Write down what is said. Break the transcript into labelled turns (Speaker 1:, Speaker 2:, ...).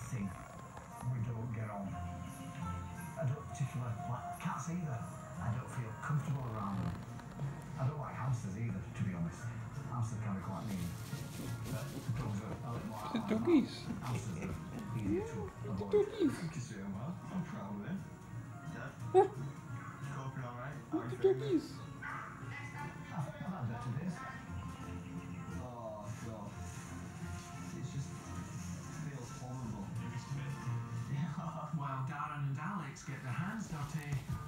Speaker 1: think we don't get on. I don't particularly like cats either. I don't feel comfortable around them. I don't like hamsters either, to be honest. Hamsters can be quite mean. But dogs are a little more
Speaker 2: The
Speaker 1: like
Speaker 2: doggies.
Speaker 1: that. Hamsters are easier to
Speaker 2: The
Speaker 1: avoid.
Speaker 2: doggies.
Speaker 3: You're doing well. I'm proud of him. Dad,
Speaker 2: Oh,
Speaker 3: coping alright?
Speaker 2: look the doggies.
Speaker 1: I've had better days.
Speaker 3: Oh, God. It just feels horrible.
Speaker 1: While Darren and Alex get their hands dirty,